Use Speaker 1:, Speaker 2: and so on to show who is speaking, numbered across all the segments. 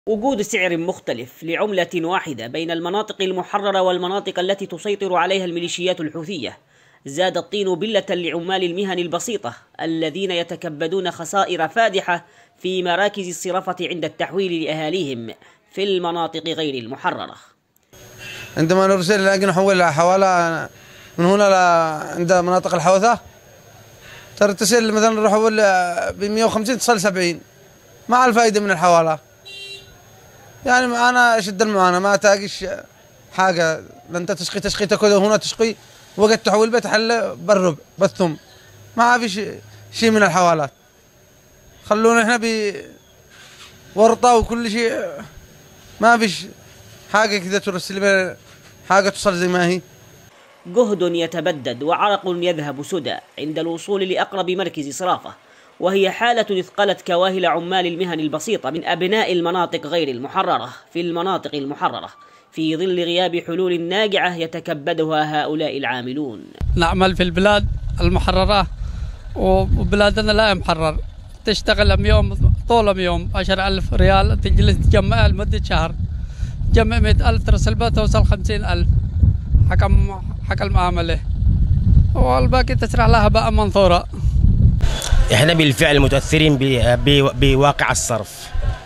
Speaker 1: وجود سعر مختلف لعملة واحدة بين المناطق المحررة والمناطق التي تسيطر عليها الميليشيات الحوثية زاد الطين بلة لعمال المهن البسيطة الذين يتكبدون خسائر فادحة في مراكز الصرافة عند التحويل لأهاليهم في المناطق غير المحررة.
Speaker 2: عندما نرسل نحول حوالة من هنا عند مناطق الحوثة ترسل مثلا نروح ب 150 تصل 70 مع الفائدة من الحوالة. يعني أنا أشد المعاناة ما تلاقيش حاجة، أنت تشقي كذا هنا تشقي وقت تحول بتحل بالربع بالثم ما فيش شيء من الحوالات. خلونا إحنا بورطة وكل شيء ما فيش حاجة كذا ترسل حاجة تصل زي ما هي.
Speaker 1: جهد يتبدد وعرق يذهب سدى عند الوصول لأقرب مركز صرافة، وهي حالة إثقلت كواهل عمال المهن البسيطة من أبناء المناطق غير المحررة في المناطق المحررة في ظل غياب حلول ناجعة يتكبدها هؤلاء العاملون.
Speaker 3: نعمل في البلاد المحررة وبلادنا لا محرر، تشتغل يوم طول يوم 10,000 ريال، تجلس تجمع لمدة شهر، تجمع 100,000 ترسل بها توصل 50,000 حق المعاملة، والباقي تسرح لها بقى منثورة.
Speaker 4: احنا بالفعل متأثرين بواقع الصرف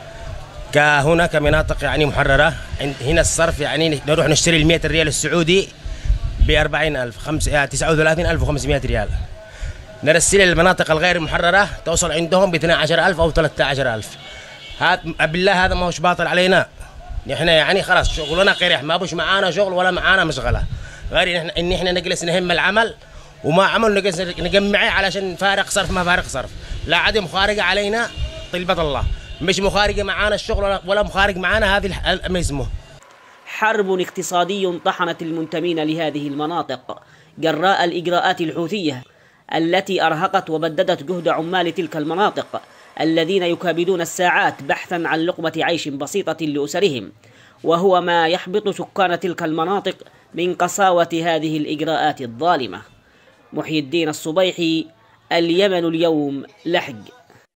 Speaker 4: هنا كمناطق يعني محررة. هنا الصرف يعني نروح نشتري 100 ريال السعودي ب 40,000 39,500 ريال، نرسل المناطق الغير محررة توصل عندهم ب 12,000 أو 13,000. هذا بالله هذا ما هوش باطل علينا. نحن يعني خلاص شغلنا قريح، ما بوش معانا شغل ولا معانا مشغلة غير ان احنا نجلس نهم العمل وما عمل نجلس نجمعه علشان فارق صرف ما فارق صرف. لا عاد مخارجة علينا طلبة الله، مش مخارجة معانا الشغل ولا مخارج معانا هذه ما اسمه.
Speaker 1: حرب اقتصادي طحنت المنتمين لهذه المناطق جراء الإجراءات الحوثية التي أرهقت وبددت جهد عمال تلك المناطق الذين يكابدون الساعات بحثا عن لقمة عيش بسيطة لأسرهم، وهو ما يحبط سكان تلك المناطق من قساوة هذه الإجراءات الظالمة. محي الدين الصبيحي، اليمن اليوم، لحج.